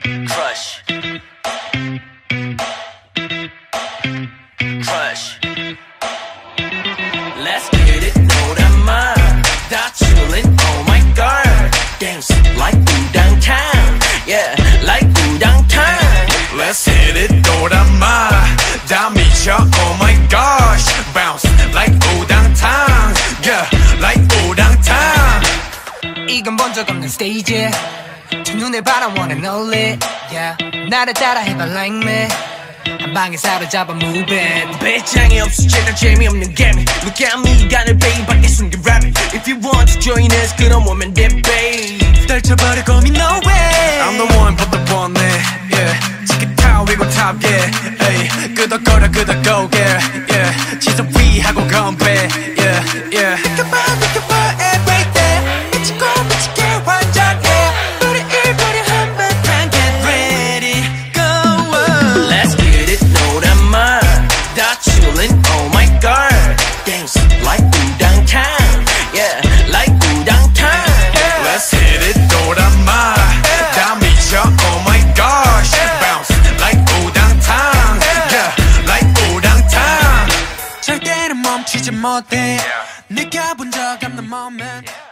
Crush. Crush. Let's get it, know that man. That chillin', oh my god. Dance like Udang Town. Yeah, like Udang Town. Let's hit it, know that man. That 미쳐, oh my gosh. Bounce like Udang Town. Yeah, like Udang Town. 이건 본 적 없는 스테이지 첫눈에 바라 wanna know it yeah. 나를 따라 해봐 like me 한 방에 사로잡아 move it 배짱이 없어 제가 재미없는 게임 Look at me 간을 베이 밖에 숨긴 랩 If you want to join us 그럼 오면 돼 babe 떨쳐버릴 고민 no way I'm the one for the one, yeah. 치킨 타워 위고 top, yeah. Hey, 끄덕거려 끄덕고, yeah, yeah. 지속 위하고 건배, yeah, yeah. 느껴봐 every day 미치고 미치게 완전해 우리 일거리 한바탕 get ready go on. Let's get it know that man That chillin' oh my god Dance like Udang Town Yeah like Udang Town Let's hit it, 노란마. 다 미쳐, oh my gosh. Bounce like Udang Town, yeah, like Udang Town. 절대로 멈추지 못해 느껴본 적 없는 moment